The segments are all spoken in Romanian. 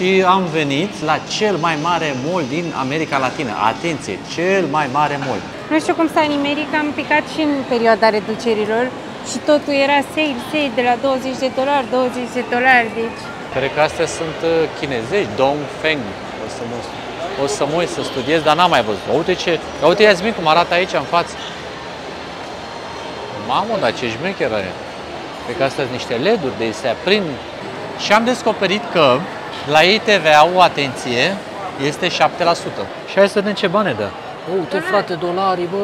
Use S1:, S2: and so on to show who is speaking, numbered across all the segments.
S1: și am venit la cel mai mare mall din America Latină. Atenție, cel mai mare mall.
S2: Nu știu cum s-a nimerit că am picat și în perioada reducerilor și totul era sale de la $20, $20, deci...
S1: Cred că astea sunt chinezești, Dongfeng. O să mă uit să studiez, dar n-am mai văzut. Uite, Iasmin, cum arată aici în față. Mamă, dar ce șmecheră e. Cred că astea sunt niște LED-uri de se aprind. Și am descoperit că la ei TVA-ul, atenție, este 7%. Și hai să vedem ce bani dă. Uite, frate, dolari, bă,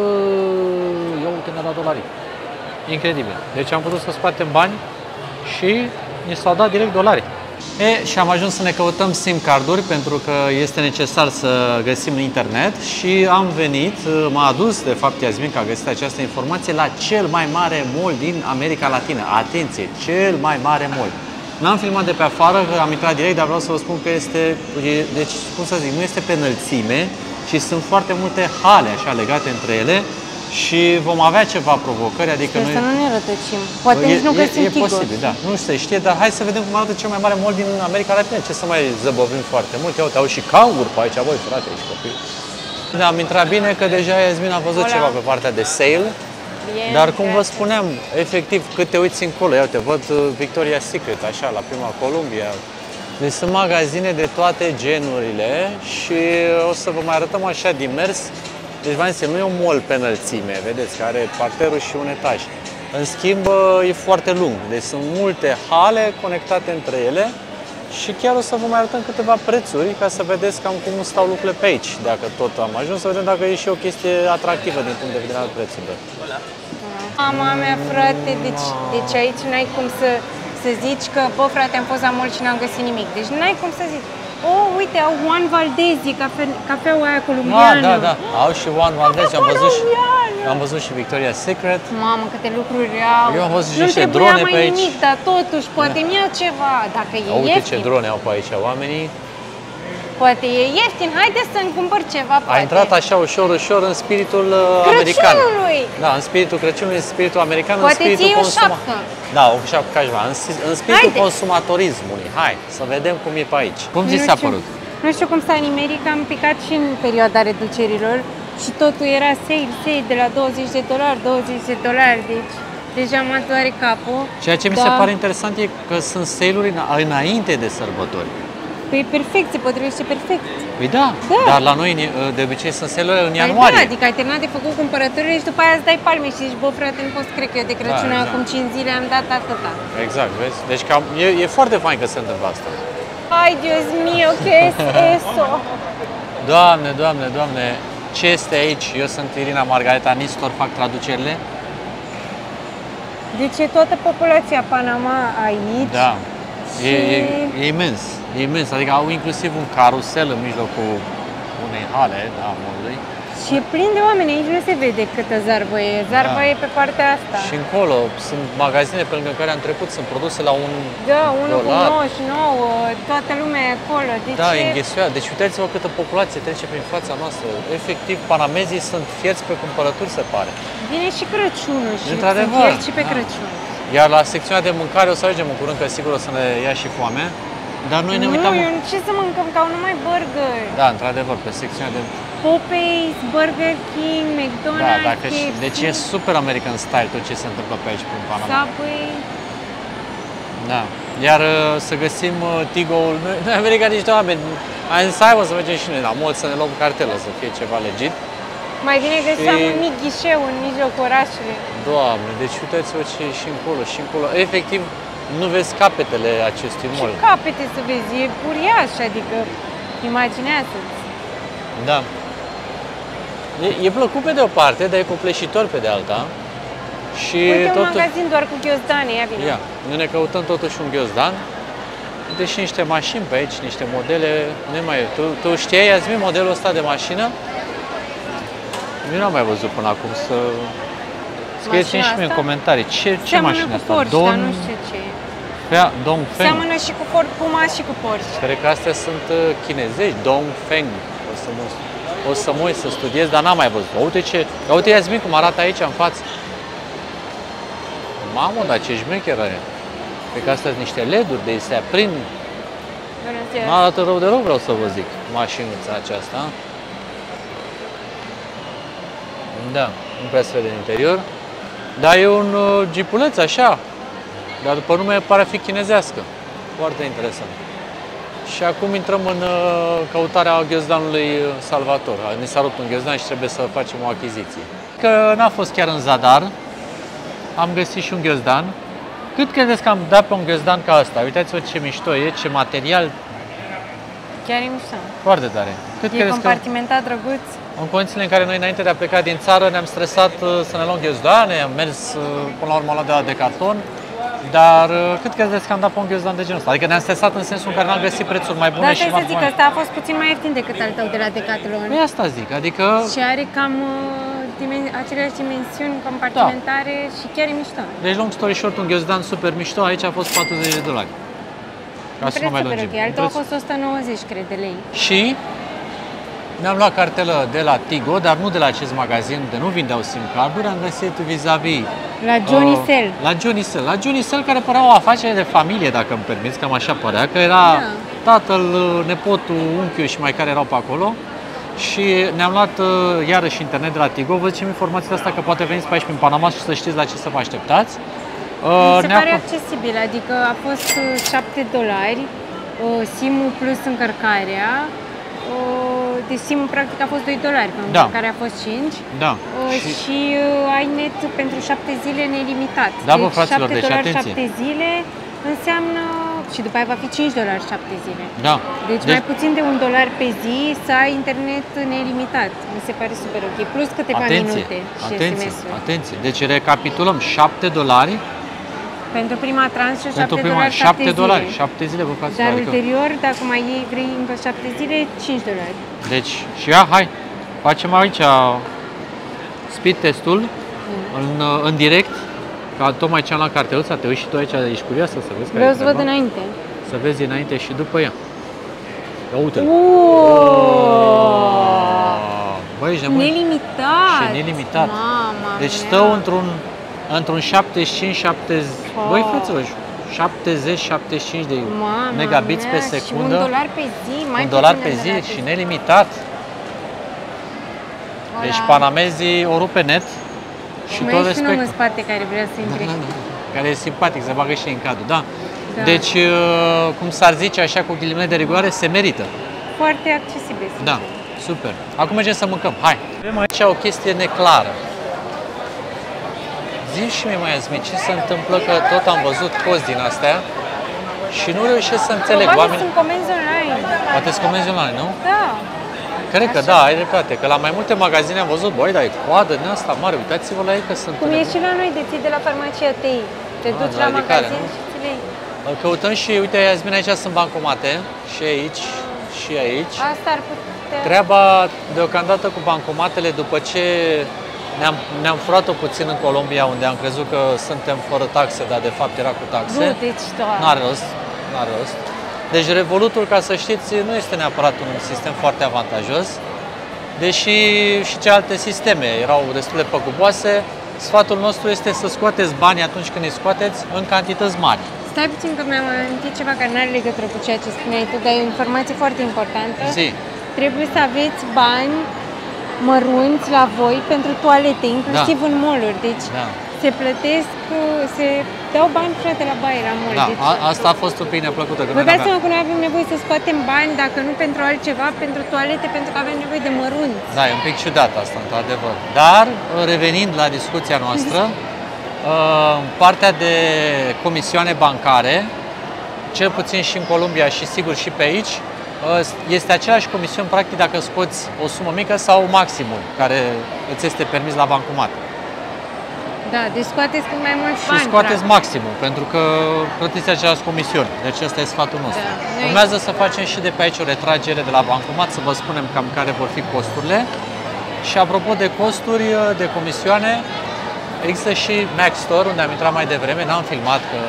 S1: ia uite-ne la dolari. Incredibil. Deci am putut să scoatem bani și ni s-au dat direct dolari. Și am ajuns să ne căutăm SIM carduri pentru că este necesar să găsim internet și am venit, m-a adus de fapt Iasmin că a găsit această informație la cel mai mare mall din America Latină. Atenție, cel mai mare mall. N-am filmat de pe afară, că am intrat direct, dar vreau să vă spun că este, deci cum să zic, nu este pe înălțime, ci sunt foarte multe hale așa legate între ele. Și vom avea ceva provocări, adică noi...
S2: Să nu ne rătăcim. Poate nici nu găsim
S1: E posibil, da. Nu se știe, dar hai să vedem cum arată cel mai mare mall din America Latină. Ce să mai zăbovim foarte mult. Ia uite, au și canguri pe aici, voi frate, aici copii. Da, am intrat bine că deja Iasmin a văzut ceva pe partea de sale. Dar cum vă spuneam, efectiv, cât te uiți încolo, ia uite, văd Victoria's Secret, așa, la prima Columbia. Deci sunt magazine de toate genurile și o să vă mai arătăm așa din mers. Deci, v-am zis, nu e un mall pe înălțime, vedeți, că are parterul și un etaj. În schimb, e foarte lung, deci sunt multe hale conectate între ele și chiar o să vă mai arătăm câteva prețuri ca să vedeți cam cum stau lucrurile pe aici. Dacă tot am ajuns, să vedem dacă e și o chestie atractivă din punct de vedere al prețurilor.
S2: Mama mea, frate, deci aici n-ai cum să zici că, bă, frate, am fost la mall și n-am găsit nimic. Deci n-ai cum să zici. Oh, uite, au Juan Valdezi, cafeaua aia columbiană.
S1: Da, au și Juan Valdezi, am văzut și Victoria's Secret.
S2: Mamă, câte lucruri au.
S1: Eu am văzut și niște drone pe aici.
S2: Nimic, dar totuși, poate mi-a ceva, dacă e ieftin.
S1: Uite ce drone au pe aici oamenii.
S2: Poate e ieftin, haideți să-mi cumpăr ceva, poate.
S1: A intrat așa ușor, ușor în spiritul american.
S2: Crăciunului!
S1: Da, în spiritul Crăciunului, în spiritul american,
S2: poate
S1: în spiritul
S2: consumatorului.
S1: Da, o șapcă ca ceva, în spiritul consumatorismului. Hai, să vedem cum e pe aici. Cum ți s-a părut?
S2: Nu știu cum s-a nimerit că am picat și în perioada reducerilor și totul era sale de la $20, $20, deci deja mă doare capul.
S1: Ceea ce mi se pare interesant e că sunt sale-uri înainte de sărbători.
S2: Păi perfect, se potrivește perfect.
S1: Păi da, dar la noi de obicei sunt sale-uri în ianuarie.
S2: Da, adică ai terminat de făcut cumpărăturile și după aia îți dai palme și zici, bă, frate, nu pot să cred că eu de Crăciun acum 5 zile am dat atâta.
S1: Exact, vezi? Deci e foarte fain că se întâmplă asta.
S2: Ai, Dios mio, que es eso?
S1: Doamne, Doamne, Doamne, ce este aici? Eu sunt Irina Margareta Nistor, fac traducerile.
S2: Deci e toată populația Panama aici.
S1: Da, e imens, e imens, adică au inclusiv un carusel în mijlocul unei hale, da, mallului.
S2: Și e plin de oameni, aici nu se vede câtă zarvă e, zarva e pe partea asta.
S1: Și încolo sunt magazine pe lângă care am trecut, sunt produse la $1.
S2: Da, 1,99, toată lumea e acolo.
S1: Da, e înghesuiat. Deci uitați-vă câtă populație trece prin fața noastră. Efectiv, panamezii sunt fierți pe cumpărături, se pare.
S2: Vine și Crăciunul și sunt fierți și pe Crăciun.
S1: Iar la secțiunea de mâncare o să ajungem în curând, că sigur o să ne ia și foame. Dar noi ne uitam...
S2: Nu, ce să mâncăm, că au numai burger.
S1: Da, într-adevăr, pe secțiunea de...
S2: Popeyes, Burger King, McDonald's, KFC.
S1: Deci e super American style tot ce se întâmplă pe aici, prin Panama.
S2: Subway.
S1: Da. Iar să găsim Tigo-ul... Noi americani niște oameni. Am zis, hai, să mergem și noi la mall, să ne luăm cartelă, să fie ceva legit.
S2: Mai bine găseam un mic ghișeu în mijlocul orașului.
S1: Doamne, deci uitați-vă ce e și încolo, și încolo. Efectiv, nu vezi capetele acestui mall.
S2: Ce capete să vezi? E uriaș, adică imaginează-ți.
S1: Da. E plăcut pe de o parte, dar e copleșitor pe de alta. Și
S2: uite un magazin doar cu ghiozdane, ia bine.
S1: Ia, noi ne căutăm totuși un ghiozdan. Deși niște mașini pe aici, niște modele nemai... Tu știai, Iasmin, modelul ăsta de mașină? Eu n-am mai văzut până acum să... Scrieți-mi și mie în comentarii. Ce mașină asta?
S2: Porsche, dar nu știu ce e.
S1: Dongfeng.
S2: Seamănă și cu Ford Puma și cu Porsche.
S1: Cred că astea sunt chinezești, Dongfeng. O să mă uit să studiez, dar n-am mai văzut. Uite, Iasmin, cum arată aici în față. Mamă, dar ce șmecheră e. Cred că astea sunt niște LED-uri de se aprind.
S2: Bună ziua!
S1: Nu arată rău de rău, vreau să vă zic, mașinuța aceasta. Da, nu prea se vede în interior. Dar e un jeepuleț așa, dar după nume pare a fi chinezească. Foarte interesant. Și acum intrăm în căutarea ghiozdanului Salvator. Ni s-a rupt un ghiozdan și trebuie să facem o achiziție. Că n-a fost chiar în zadar, am găsit și un ghiozdan. Cât credeți că am dat pe un ghiozdan ca ăsta? Uitați-vă ce mișto e, ce material.
S2: Chiar e mișto.
S1: Foarte tare. Cât
S2: E compartimentat, drăguț.
S1: În condițiile în care noi, înainte de a pleca din țară, ne-am stresat să ne luăm ghiozdoane, am mers până la urmă la de la Decathlon, dar cât credeți că am dat pe un ghiozdan de genul ăsta? Adică ne-am stresat în sensul în care n-am găsit prețuri mai bune
S2: Dar
S1: și
S2: trebuie să zic că ăsta a fost puțin mai ieftin decât al tău de la Decathlon.
S1: Păi asta zic, adică...
S2: Și are cam aceleași dimensiuni compartimentare și chiar e mișto.
S1: Deci, long story short, un ghiozdan super mișto, aici a fost $40. Ca să nu mai lungim.
S2: Altul a fost 190, cred, de lei.
S1: Și ne-am luat cartelă de la Tigo, dar nu de la acest magazin, de nu vindeau SIM carduri, am găsit vis-a-vis
S2: la Johnny Cell.
S1: La Johnny Cell. La Johnny Cell, care părea o afacere de familie, dacă îmi permiți, cam așa părea, că era tatăl, nepotul, unchiul și mai care erau pe acolo. Și ne-am luat iarăși internet de la Tigo. Vă zicem informația asta că poate veniți pe aici prin Panama și să știți la ce să vă așteptați.
S2: Mi se pare accesibil, adică a fost $7, SIM-ul plus încărcarea. Deci SIM-ul practic a fost $2, pentru care a fost 5.
S1: Da.
S2: Și ai net pentru 7 zile nelimitat.
S1: Da, bă,
S2: deci
S1: fraților, deci
S2: atenție. 7 zile înseamnă și după aia va fi $5 7 zile.
S1: Da.
S2: Deci mai puțin de $1 pe zi să ai internet nelimitat. Mi se pare super ok. Plus câteva minute și SMS-uri.
S1: Atenție. Deci recapitulăm, $7
S2: pentru prima tranșă, $7,
S1: 7 dolari, 7 zile, vă faceți.
S2: Dar ulterior, dacă mai vrei încă 7 zile, $5.
S1: Deci, și hai, facem aici speed testul în direct, ca tocmai ce am la carteluța, te uiți și tu aici, ești curioasă să vezi.
S2: Vreau să văd înainte.
S1: Să vezi înainte și după ea. Ia uite-l. Băi, ești nebun.
S2: Nelimitat.
S1: Și nelimitat.
S2: Mama
S1: deci stă într-un 75-70, băi fraților, 70-75 de megabits pe secundă.
S2: Și $1 pe zi, mai
S1: $1 pe zi și nelimitat. Deci panamezii o rupe net și tot respectul.
S2: Mai e și un om în spate care vrea să intre.
S1: Care e simpatic, se bagă și în cadru, da. Deci, cum s-ar zice așa cu ghilimele de rigoare, se merită.
S2: Foarte accesibil.
S1: Da, super. Acum mergem să mâncăm, hai. Avem aici o chestie neclară. Zi și mie mai Azmi, ce se întâmplă, că tot am văzut cozi din astea și nu reușesc să înțeleg oamenii.
S2: Sunt comenzi online.
S1: Poate sunt comenzi online, nu?
S2: Da.
S1: Cred că da, ai dreptate, că la mai multe magazine am văzut, băi, dar e coadă din asta mare, uitați-vă la ei că sunt...
S2: Cum e și la noi, de ții de la farmacia TI. Te duci la magazin și ți le iei.
S1: Îl căutăm și, uite, Iasmin, aici sunt bancomate, și aici, și aici.
S2: Asta ar putea...
S1: Treaba, deocamdată, cu bancomatele, după ce ne-am furat-o puțin în Colombia, unde am crezut că suntem fără taxe, dar de fapt era cu taxe.
S2: Nu, deci doar.
S1: N-are rost, n-are rost. Deci Revolutul, ca să știți, nu este neapărat un sistem foarte avantajos, deși și celelalte sisteme erau destul de păguboase. Sfatul nostru este să scoateți banii atunci când îi scoateți în cantități mari.
S2: Stai puțin că mi-am amintit ceva care nu are legătură cu ceea ce spuneai tu, dar e o informație foarte importantă.
S1: Zi.
S2: Trebuie să aveți bani mărunți la voi pentru toalete, inclusiv în mall-uri. Deci se plătesc, se dau bani, frate, la baie, la mall.
S1: Da,
S2: deci,
S1: asta a fost opinia plăcută.
S2: vă dați seama că noi avem nevoie să scoatem bani, dacă nu pentru altceva, pentru toalete, pentru că avem nevoie de mărunți.
S1: Da, e un pic ciudat asta, într-adevăr. Dar, revenind la discuția noastră, partea de comisioane bancare, cel puțin și în Columbia și sigur și pe aici, este același comision practic dacă scoți o sumă mică sau maximul care îți este permis la bancomat.
S2: Da, deci scoateți cât mai mulți bani.
S1: Și scoateți maximul, pentru că plătiți același comision. Deci ăsta e sfatul nostru.
S2: Da.
S1: Urmează să facem și de pe aici o retragere de la bancomat, să vă spunem cam care vor fi costurile. Și apropo de costuri, de comisioane, există și Mac Store, unde am intrat mai devreme, n-am filmat că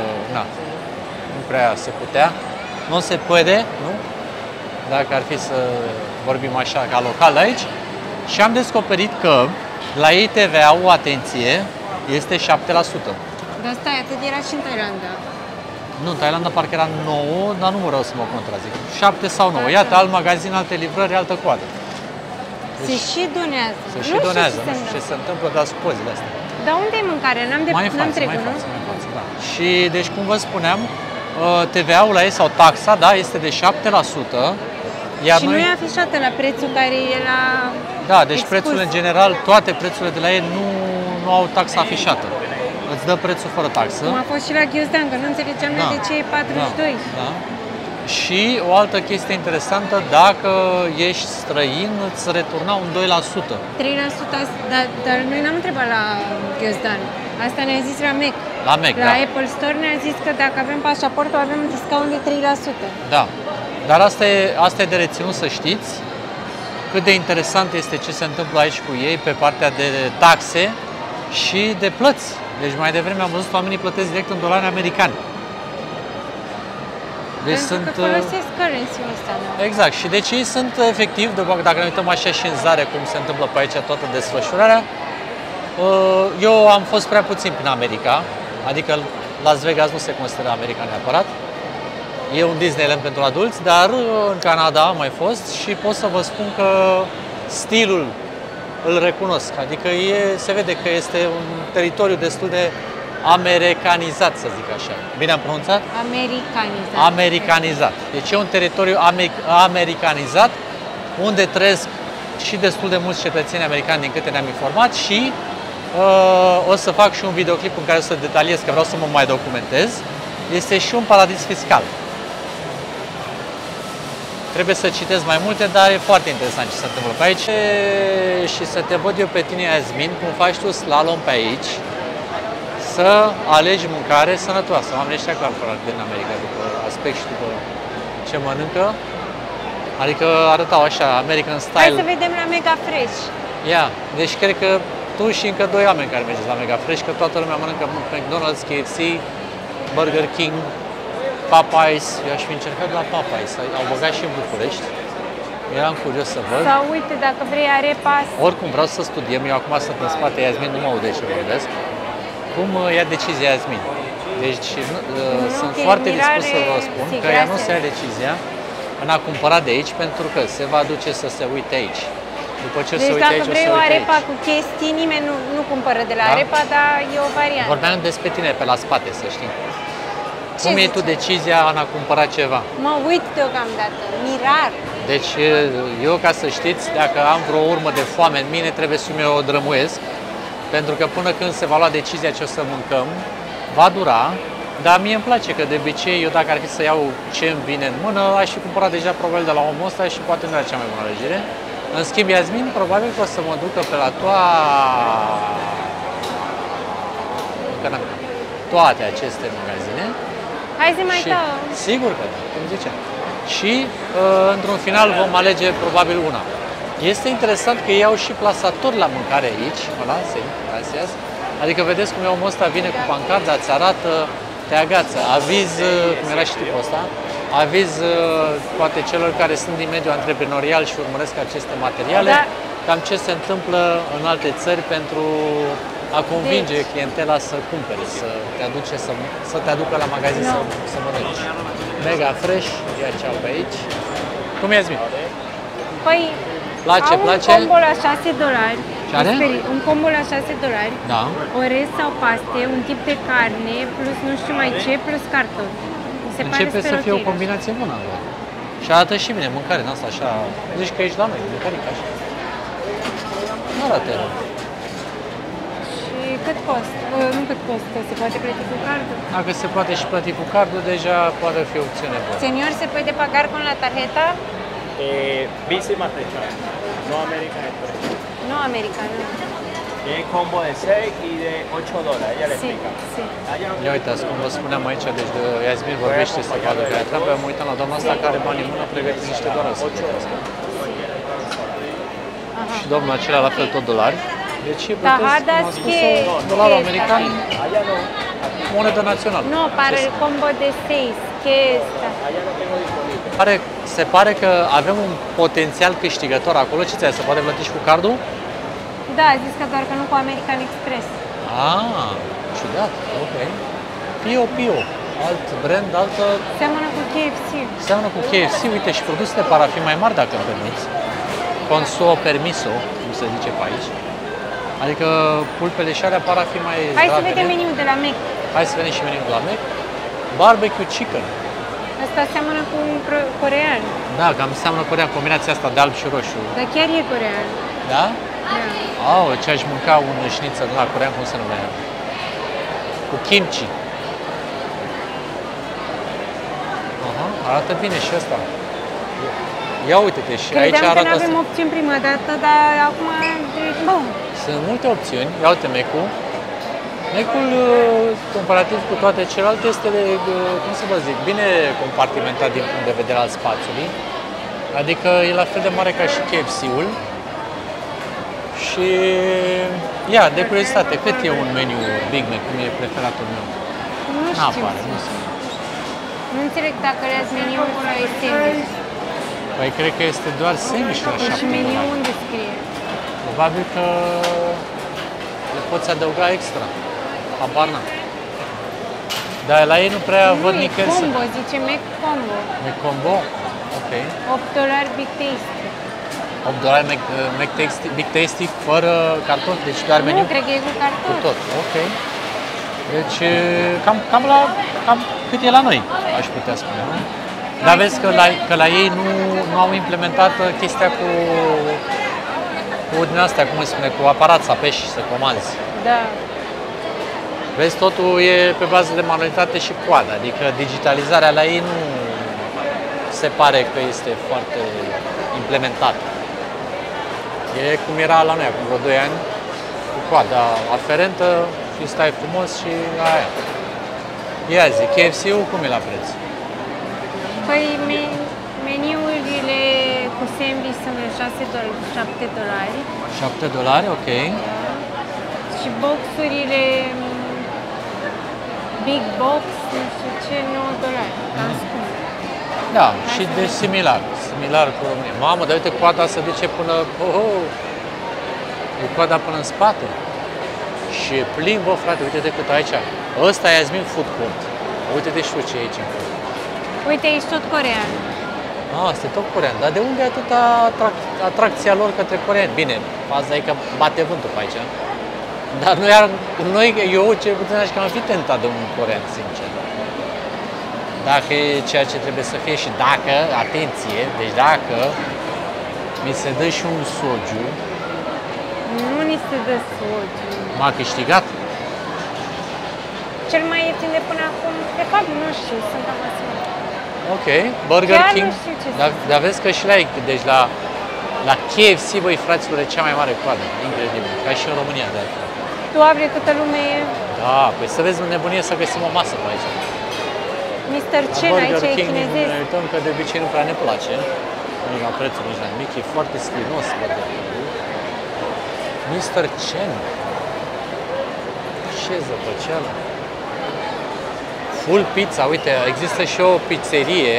S1: nu prea se putea. Nu se poate, nu? Dacă ar fi să vorbim așa ca local aici. Și am descoperit că la ei TVA-ul, atenție, este 7%.
S2: Dar stai, atât era și în Thailanda.
S1: Nu, în Thailanda parcă era 9, dar nu vreau să mă contrazic. 7 sau 9. Iată, alt magazin, alte livrări, altă coadă.
S2: Se și donează.
S1: Se și donează, nu știu ce se întâmplă, dar supozile astea.
S2: Dar unde e mâncare? N-am trecut, nu?
S1: Mai în față, da. Și, deci, cum vă spuneam, TVA-ul la ei, sau taxa, da, este de 7%. Iar
S2: și noi... nu e afișată la prețul care e la
S1: Da, deci
S2: expus.
S1: prețul în general, toate prețurile de la ei nu au taxa afișată. Îți dă prețul fără taxă.
S2: Cum a fost și la Ghiozdan, că nu înțelegeam de ce e 42.
S1: Da. Și o altă chestie interesantă, dacă ești străin, îți returna un 2%.
S2: 3%, dar noi n-am întrebat la Ghiozdan. Asta ne-a zis la Mac.
S1: La Mac,
S2: la Apple Store ne-a zis că dacă avem pașaportul, avem un discount de 3%.
S1: Da. Dar asta e de reținut, să știți cât de interesant este ce se întâmplă aici cu ei pe partea de taxe și de plăți. Deci mai devreme am văzut oamenii plătesc direct în dolari americani. Deci
S2: pentru că folosesc currency-ul ăsta, da.
S1: Exact. Și deci ei sunt efectiv, dacă ne uităm așa și în Zare cum se întâmplă pe aici toată desfășurarea, eu am fost prea puțin prin America, adică Las Vegas nu se consideră America neapărat. E un Disneyland pentru adulți, dar în Canada am mai fost și pot să vă spun că stilul îl recunosc. Adică se vede că este un teritoriu destul de americanizat, să zic așa. Bine am pronunțat?
S2: Americanizat.
S1: Americanizat. Deci e un teritoriu americanizat unde trăiesc și destul de mulți cetățeni americani, din câte ne-am informat, și o să fac și un videoclip în care o să detaliez, că vreau să mă mai documentez. Este și un paradis fiscal. Trebuie să citesc mai multe, dar e foarte interesant ce se întâmplă pe aici. Și să te văd eu pe tine, Iasmin, cum faci tu slalom pe aici, să alegi mâncare sănătoasă. Oamenii ăștia clar foarte din America, după aspect și după ce mănâncă. Adică arătau așa, American style.
S2: Hai să vedem la Mega Fresh.
S1: Ia, deci cred că tu și încă 2 oameni care mergeți la Mega Fresh, că toată lumea mănâncă McDonald's, KFC, Burger King, Popeyes. Eu aș fi încercat la Popeyes, au băgat și în București. Eram curios să văd.
S2: Sau uite, dacă vrei arepas.
S1: Oricum vreau să studiem, eu acum sunt în spate, Iasmin nu mă aude ce vorbesc. Cum ia decizia Iasmin? Deci sunt foarte dispus să vă spun că ea nu se ia decizia în a cumpăra de aici, pentru că se va duce să se uite aici. După ce se uite aici, o să
S2: vrei
S1: uite
S2: o arepa
S1: aici.
S2: cu chestii, nimeni nu cumpără de la arepa, dar e o variantă.
S1: Vorbeam despre tine pe la spate, să știi. Cum e tu decizia în a cumpăra ceva?
S2: Mă uit deocamdată, mirar.
S1: Deci eu, ca să știți, dacă am vreo urmă de foame în mine, trebuie să mi-o drămuiesc, pentru că până când se va lua decizia ce o să mâncăm, va dura, dar mie îmi place că de obicei, eu dacă ar fi să iau ce îmi vine în mână, aș fi cumpărat deja probabil de la omul ăsta și poate nu era cea mai bună alegere. În schimb, Iasmin, probabil că o să mă ducă pe la toate aceste magazine.
S2: Hai zi mai tău.
S1: Sigur că da, cum ziceam. Și într-un final vom alege probabil una. Este interesant că ei au și plasatori la mâncare aici. Hola, gracias. Adică vedeți cum omul ăsta vine cu pancarda, îți arată, te agață. Aviz, cum era și tipul ăsta, aviz poate celor care sunt din mediul antreprenorial și urmăresc aceste materiale, cam ce se întâmplă în alte țări pentru a convinge clientela să cumpere, să te aducă la magazin să mănânci. Mega Fresh, ia ce au pe aici. Cum e, Iasmin?
S2: Păi,
S1: place?
S2: un combo la $6.
S1: Ce are?
S2: Un combo la $6.
S1: Da.
S2: Orez sau paste, un tip de carne, plus nu știu mai ce, plus cartofi.
S1: Începe să fie o combinație bună. Și arată și bine, mâncare în asta așa. Zici că ești la noi, mâncărică așa. Nu arată rău.
S2: Și cât costă? Nu cât costă, se poate plăti cu cardul?
S1: Dacă se poate și plăti cu cardul, deja poate fi o opțiune bună.
S2: Señor, se puede pagar con la tarjeta?
S3: Visa y Mastercard, no American Express.
S2: No americano.
S3: Tiene combo de 6 y de $8, ella le explica.
S2: Sí.
S1: Ia uitați, cum vă spuneam aici, deci de Iasmin vorbește să vadă că trebuie, mă uitam la doamna asta care are bani în mână, pregătit niște dolari să plătească. Și domnul acela la fel tot dolari. Deci
S2: Tajadas que...
S1: dolarul american, monedă națională.
S2: No, para el combo de 6, ¿qué es esta?
S1: Se pare că avem un potențial câștigător acolo. Ce ți-ai, se poate plăti și cu cardul?
S2: Da, a zis că doar că nu cu American Express.
S1: Ah, ciudat, ok. Pio. alt brand, altă...
S2: Seamănă cu KFC.
S1: Seamănă cu KFC, uite, și produsele parafin mai mari, dacă îmi permiți. Consuo permiso, cum se zice pe aici. Adică pulpele și alea parafin mai
S2: Hai să
S1: zdravene.
S2: vedem meniul de la Mac.
S1: Hai să vedem și meniul de la Mac. Barbecue chicken.
S2: Asta seamănă cu un corean.
S1: Da, cam seamănă Coreea, combinația asta de alb și roșu.
S2: Dar chiar e corean.
S1: Da?
S2: Da.
S1: Au, ce aș mânca un șnițel la corean, cum se numea? Cu kimchi. Aha, arată bine și ăsta. Ia uite-te, și aici
S2: Credeam că
S1: arată
S2: nu avem
S1: asta.
S2: opțiuni prima dată, dar acum, bun.
S1: Sunt multe opțiuni. Ia uite Mac-ul. Mac-ul, comparativ cu toate celelalte, este, cum să vă zic, bine compartimentat din punct de vedere al spațiului. Adică e la fel de mare ca și KFC-ul. Și, ia, de curiozitate, cât e un meniu Big Mac, cum e preferatul meu?
S2: Nu știu.
S1: N-apare, nu știu.
S2: Nu înțeleg dacă le-ați meniul sau e sandwich.
S1: Păi cred că este doar sandwich la
S2: Deci
S1: 7
S2: meniul
S1: dolari.
S2: unde scrie?
S1: Probabil că le poți adăuga extra. Habar n-am. Dar la ei nu prea văd
S2: Nu, e
S1: nicăieri să...
S2: combo, zice Mac combo.
S1: E combo? Ok.
S2: 8 dolari Big Tasty.
S1: 8 dolari Mac Tasty, Big Tasty fără carton, deci doar meniu?
S2: Nu, cred că e cu
S1: Cu
S2: carton.
S1: tot, ok. Deci cam cât e la noi, aș putea spune, nu? Dar vezi că la ei nu au implementat chestia cu din astea, cum îi spune, cu aparat să apeși și să comanzi.
S2: Da.
S1: Vezi, totul e pe bază de manualitate și coadă, adică digitalizarea la ei nu se pare că este foarte implementată. E cum era la noi acum vreo 2 ani, cu coada aferentă și stai frumos și aia. Ia zi, KFC-ul cum e la preț?
S2: Păi meniurile cu sandwich sunt 7 dolari
S1: 7 dolari, ok.
S2: și boxurile Big Box, nu știu ce, 9 dolari. Cam scump.
S1: Da, și de similar cu România. Mamă, dar uite, coada se duce până... E coada până în spate. Și e plin, bă, frate, uite-te cât aici. Ăsta e Yasmin Food Court. Uite-te și tu ce e aici încolo.
S2: Uite, ești tot corean.
S1: Asta e tot corean. Dar de unde e atâta atracția lor către coreeni? Bine, faza e că bate vântul pe aici. Dar eu cel puțin aș cam fi tentat de un corean, sincer. Dacă e ceea ce trebuie să fie și dacă, atenție, deci dacă mi se dă și un soju,
S2: Nu ni se dă soju.
S1: m-a câștigat.
S2: Cel mai ieftin de până acum, de fapt nu știu, sunt cam asemenea.
S1: Ok, Burger
S2: Chiar nu
S1: King.
S2: știu ce
S1: Dar vezi că și la ei, deci la KFC, băi, fraților, e cea mai mare coadă. Incredibil, ca și în România, de altfel.
S2: Doamne, câtă lume e.
S1: Da, păi să vezi nebunie să găsim o masă pe aici.
S2: Mr. Chen, aici e chinezesc.
S1: Ne uităm că de obicei nu prea ne place. Nici la prețul, nici la nimic, e foarte schinos Burger King-ul. Mr. Chen. Ce zăpăceală. Full pizza, uite, există și o pizzerie.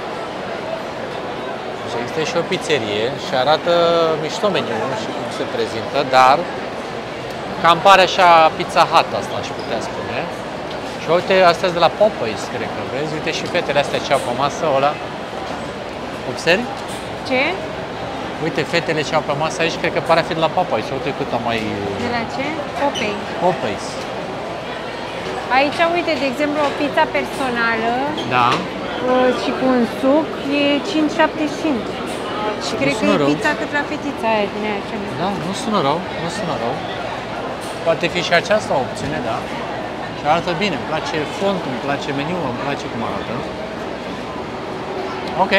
S1: Deci există și o pizzerie și arată mișto meniul, nu știu cum se prezintă, dar cam pare așa Pizza Hut asta, aș putea spune. Și uite, astea de la Popeyes, cred că vezi, uite și fetele astea ce au pe masă, ăla. Observi?
S2: Ce?
S1: Uite, fetele ce au pe masă aici, cred că pare a fi de la Popeyes, uite cât am mai...
S2: De la ce? Popei.
S1: Popeyes.
S2: Aici, uite, de exemplu, o pizza personală
S1: Da.
S2: și cu un suc e 5,75. Și cred că
S1: sună
S2: e
S1: rău.
S2: pizza cât la fetița aia din aia ce
S1: Da, nu sună rău, nu sună rău. Poate fi și aceasta o opțiune, da. Și arată bine, îmi place fontul, îmi place meniul, îmi place cum arată. Ok.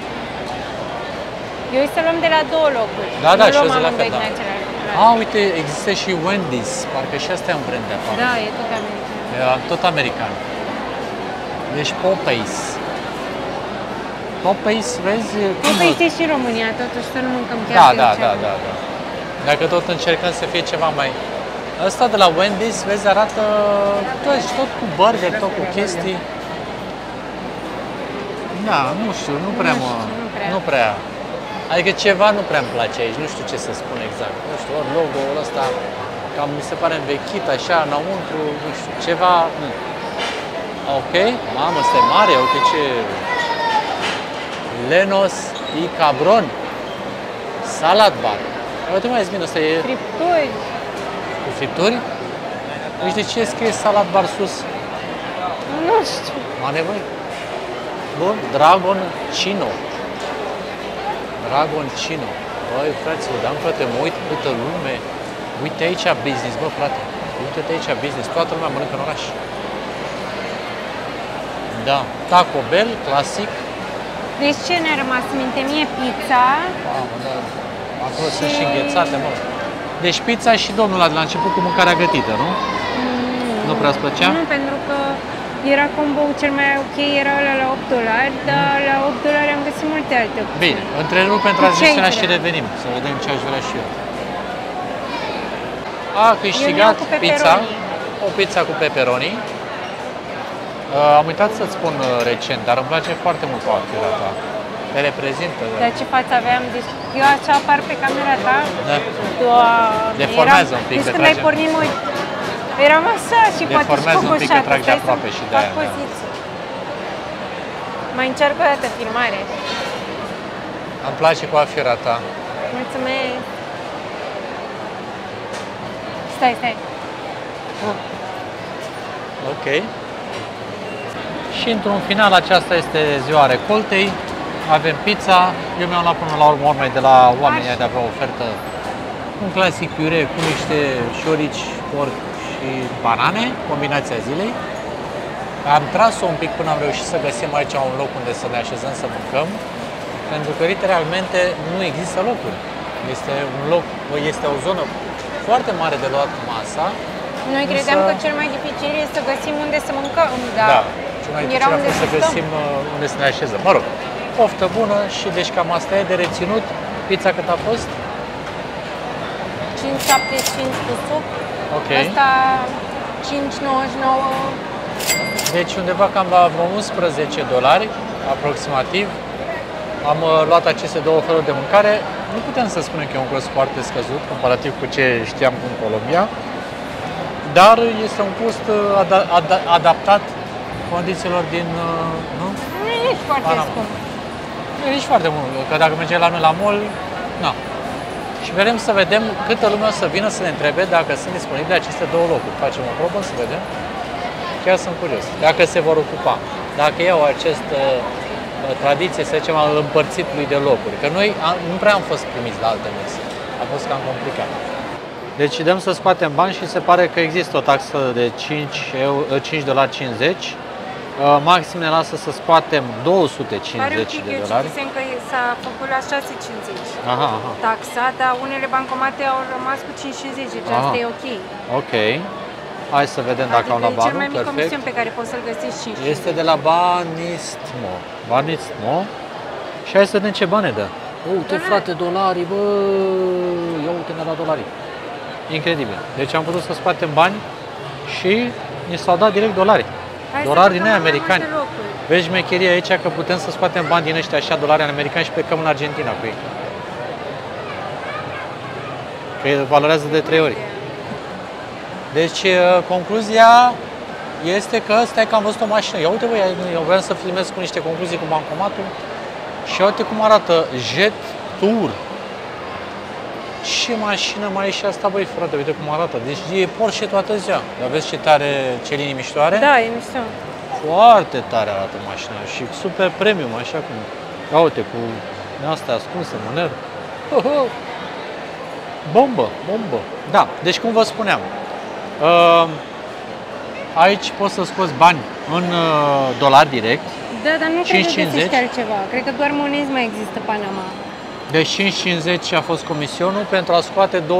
S2: Eu să luăm de la două locuri.
S1: Da, da,
S2: Nu
S1: și eu
S2: luăm
S1: zic la
S2: amândoi
S1: fel, da.
S2: din același loc.
S1: Ah, uite, există și Wendy's, parcă și asta e un brand de afară.
S2: Da, e tot american.
S1: E tot american. Deci Popeyes. Popeyes, vezi?
S2: Popeyes e și în România, totuși să nu mâncăm chiar
S1: Da,
S2: de
S1: da,
S2: orice.
S1: da, da, da. Dacă tot încercăm să fie ceva mai... Ăsta de la Wendy's, vezi, arată tot cu burger, tot cu chestii. Da, nu știu, nu prea
S2: Nu
S1: mă...
S2: știu, nu prea.
S1: Nu prea. Adică ceva nu prea îmi place aici, nu știu ce să spun exact. Nu știu, ori logo-ul ăsta cam mi se pare învechit așa, înăuntru, nu știu, ceva... Ok, mamă, este mare, uite ce... Lenos y Cabron. Salad bar. Uite mai bine, ăsta e...
S2: Fripturi.
S1: Cu fripturi? Deci de ce scrie salad bar sus?
S2: Nu știu.
S1: Mare, băi? Bun, Dragon Chino. Dragon Chino. Băi, fraților, dar frate, mă uit câtă lume. Uite aici business, bă, frate. Uite-te aici business. Toată lumea mănâncă în oraș. Da. Taco Bell, clasic.
S2: Deci ce ne-a rămas în minte? Mie pizza.
S1: Mamă, da. Acolo sunt și înghețate, mă. Deci pizza și domnul ăla de la început cu mâncarea gătită, nu? Nu prea îți plăcea?
S2: Nu, pentru că era combo cel mai ok, era ăla la $8, dar la $8 am găsit multe alte opțiuni.
S1: Bine, întrerup pentru tranziționarea și revenim, să vedem ce aș vrea și eu. A câștigat pizza, o pizza cu pepperoni. Am uitat să-ți spun recent, dar îmi place foarte mult coafura ta. Te reprezintă.
S2: Dar ce față aveam? Deci eu așa apar pe camera ta?
S1: Da.
S2: Doamne,
S1: Deformează un pic,
S2: deci
S1: te
S2: când ai
S1: trage.
S2: pornit, mă, eram așa și poate și
S1: Deformează un pic, te trag de aproape și de aia.
S2: Mai încerc o dată filmare.
S1: Îmi place coafura ta.
S2: Mulțumesc. Stai.
S1: Ok. Și într-un final, aceasta este ziua recoltei. Avem pizza. Eu mi-am luat până la urmă de la oamenii de avea ofertă un clasic piure cu niște șorici, porc și banane, combinația zilei. Am tras-o un pic până am reușit să găsim aici un loc unde să ne așezăm să mâncăm, pentru că literalmente nu există locuri. Este o zonă foarte mare de luat masa.
S2: Noi credeam că cel mai dificil este să găsim unde să mâncăm, dar
S1: da, cel mai dificil a fost să găsim unde să ne așezăm. Mă rog, poftă bună și deci cam asta e de reținut. Pizza cât a fost?
S2: 5,75 cu suc.
S1: Ok.
S2: Asta 5,99.
S1: Deci undeva cam la $11 aproximativ. Am luat aceste două feluri de mâncare. Nu putem să spunem că e un cost foarte scăzut comparativ cu ce știam în Colombia, dar este un cost adaptat condițiilor din... Nu?
S2: Nu e nici foarte scump.
S1: Nu e nici foarte mult, că dacă mergem la noi la mall, nu. Și vrem să vedem câtă lume o să vină să ne întrebe dacă sunt disponibile aceste două locuri. Facem o probă să vedem. Chiar sunt curios. Dacă se vor ocupa. Dacă iau această tradiție, să zicem, al împărțitului de locuri. Că noi nu prea am fost primiți la alte mese. A fost cam complicat. Deci dăm să scoatem bani și se pare că există o taxă de $5,50. Maxim ne lasă să scoatem $250.
S2: Că s-a făcut la 6,50.
S1: Aha.
S2: Taxa, dar unele bankomate au rămas cu 5,50, deci asta e ok.
S1: Ok. Hai să vedem dacă au la banul.
S2: Cel mai mic comision pe care poți să-l găsești 5.
S1: Este de la Banistmo. Și hai să vedem ce bani dă. Uite, frate, dolari, bă! Ia uite-ne la dolari. Incredibil. Deci am putut să scoatem bani și ni s-au dat direct dolari. Dolari din aia americani. Vezi șmecheria aici că putem să scoatem bani din ăștia așa, dolari americani și plecăm în Argentina cu ei. Că valorează de 3 ori. Deci, concluzia este că stai că am văzut o mașină. Ia uite, băi, eu vreau să filmez cu niște concluzii cu bancomatul și uite cum arată Jet Tour. Ce mașină mai e și asta, băi, frate, uite cum arată. Deci e Porsche toată ziua. Dar vezi ce tare, ce linii miștoare?
S2: Da, e mișto.
S1: Foarte tare arată mașina și super premium, așa cum... Ia uite, cu astea ascunse, mâner. Bombă. Da, deci cum vă spuneam, aici poți să scoți bani în dolari direct.
S2: Da, dar nu cred că găsești altceva. Cred că doar monezi mai există Panama.
S1: Deci 5,50 a fost comisionul pentru a scoate $250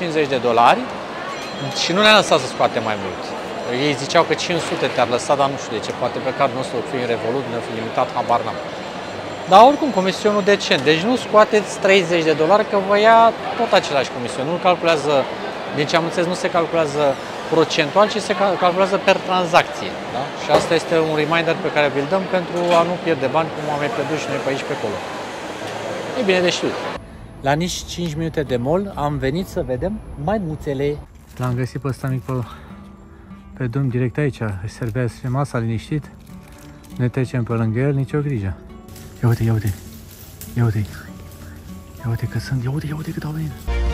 S1: și nu ne-a lăsat să scoatem mai mult. Ei ziceau că 500 te-ar lăsa, dar nu știu de ce, poate pe cardul nostru fiind Revolut, ne-a fi limitat, habar n-am. Dar oricum, comisionul decent. Deci nu scoateți $30, că vă ia tot același comision. Nu calculează, din ce am înțeles, nu se calculează procentual, ci se calculează per tranzacție. Da? Și asta este un reminder pe care vi-l dăm pentru a nu pierde bani, cum am mai pierdut și noi pe aici pe acolo. E bine de știut. La nici 5 minute de mall am venit să vedem maimuțele. L-am găsit pe ăsta mic pe pe drum direct aici, își servește masa liniștit. Ne trecem pe lângă el, nicio grijă. Ia uite, ia uite. Ia uite. Ia uite că sunt, ia uite cât au venit.